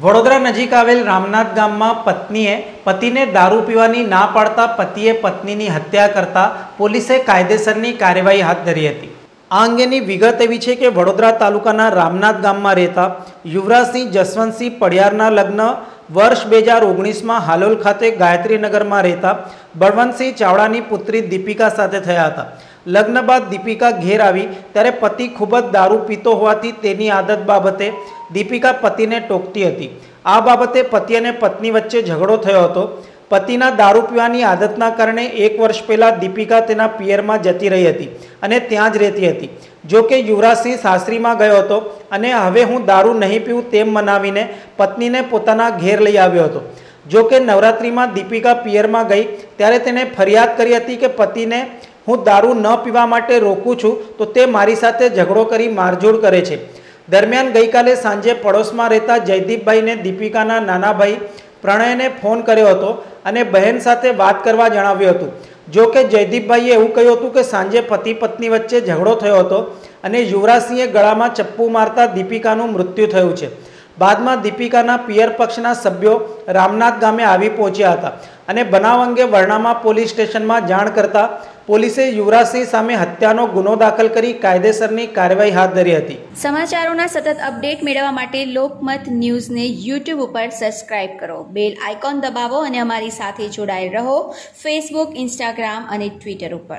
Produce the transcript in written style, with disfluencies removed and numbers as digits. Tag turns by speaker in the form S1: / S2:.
S1: વડોદરા નજીક આવેલ રામનાથ ગામમાં પત્નીએ પતિને દારૂ પીવાની ના પાડતા પતિએ પત્નીની હત્યા કરતા પોલીસે કાયદેસરની કાર્યવાહી હાથ ધરી હતી। આ અંગેની વિગત એવી છે કે વડોદરા તાલુકાના રામનાથ ગામમાં રહેતા યુવરાજસિંહ જસવંતસિંહ પડિયારના લગ્ન વર્ષ 2019માં હાલોલ ખાતે ગાયત્રીનગરમાં રહેતા બળવંતસિંહ ચાવડાની પુત્રી દીપિકા સાથે થયા હતા। લગ્ન બાદ દીપિકા ઘેર આવી ત્યારે પતિ ખૂબ જ દારૂ પીતો હોવાથી તેની આદત બાબતે દીપિકા પતિને ટોકતી હતી। આ બાબતે પતિ અને પત્ની વચ્ચે ઝઘડો થયો હતો। પતિના દારૂ પીવાની આદતના કારણે 1 વર્ષ પહેલાં દીપિકા તેના પિયરમાં જતી રહી હતી અને ત્યાં જ રહેતી હતી। જો કે યુવરાજસિંહ સાસરીમાં ગયો હતો અને હવે હું દારૂ નહીં પીવું તેમ મનાવીને પત્નીને પોતાના ઘેર લઈ આવ્યો હતો। જો કે નવરાત્રિમાં દીપિકા પિયરમાં ગઈ ત્યારે તેણે ફરિયાદ કરી હતી કે પતિને હું દારૂ ન પીવા માટે રોકું છું તો તે મારી સાથે ઝઘડો કરી મારઝૂડ કરે છે। દરમિયાન ગઈકાલે સાંજે પડોશમાં રહેતા જયદીપભાઈને દીપિકાના નાના ભાઈ પ્રણયને ફોન કર્યો હતો અને બહેન સાથે વાત કરવા જણાવ્યું હતું। જો કે જયદીપભાઈએ એવું કહ્યું હતું કે સાંજે પતિ પત્ની વચ્ચે ઝઘડો થયો હતો અને યુવરાજસિંહે ગળામાં ચપ્પુ મારતા દીપિકાનું મૃત્યુ થયું છે। બાદમાં દીપિકાના પિયર પક્ષના સભ્યો રામનાથ ગામે આવી પહોંચ્યા હતા અને બનાવ અંગે વરણામા પોલીસ સ્ટેશનમાં જાણ કરતા પોલીસે યુવરાજસિંહ સામે હત્યાનો ગુનો દાખલ કરી કાયદેસરની કાર્યવાહી હાથ ધરી હતી।
S2: સમાચારોના સતત અપડેટ મેળવવા માટે લોકમત ન્યૂઝને યુટ્યુબ ઉપર સબસ્ક્રાઇબ કરો, બેલ આઇકોન દબાવો અને અમારી સાથે જોડાયેલ રહો ફેસબુક, ઇન્સ્ટાગ્રામ અને ટ્વિટર ઉપર।